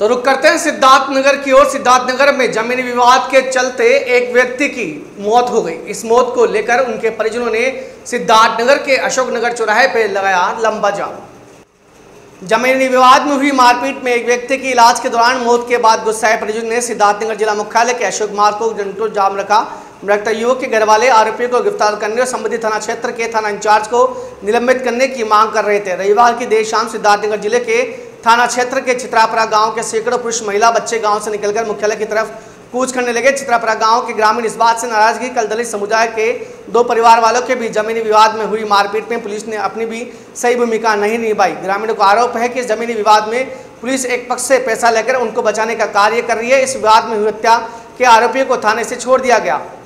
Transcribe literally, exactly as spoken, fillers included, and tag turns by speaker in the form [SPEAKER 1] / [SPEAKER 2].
[SPEAKER 1] तो रुक करते हैं सिद्धार्थनगर की ओर। सिद्धार्थनगर में जमीनी विवाद के चलते एक व्यक्ति की मौत हो गई। इस मौत को लेकर उनके परिजनों ने सिद्धार्थनगर के अशोकनगर चौराहे पर लगाया लंबा जाम। जमीनी विवाद में हुई मारपीट में एक व्यक्ति की इलाज के दौरान मौत के बाद गुस्साए परिजनों ने सिद्धार्थनगर जिला मुख्यालय के अशोक मार्ग को घंटों जाम रखा। मृतक युवक के घर वाले आरोपियों को गिरफ्तार करने और संबंधित थाना क्षेत्र के थाना इंचार्ज को निलंबित करने की मांग कर रहे थे। रविवार की देर शाम सिद्धार्थनगर जिले के थाना क्षेत्र के चित्रापरा गांव के सैकड़ों पुरुष महिला बच्चे गांव से निकलकर मुख्यालय की तरफ कूच करने लगे। चित्रापरा गांव के ग्रामीण इस बात से नाराजगी कल दलित समुदाय के दो परिवार वालों के बीच जमीनी विवाद में हुई मारपीट में पुलिस ने अपनी भी सही भूमिका नहीं निभाई। ग्रामीणों का आरोप है कि इस जमीनी विवाद में पुलिस एक पक्ष से पैसा लेकर उनको बचाने का कार्य कर रही है। इस विवाद में हुई हत्या के आरोपियों को थाने से छोड़ दिया गया।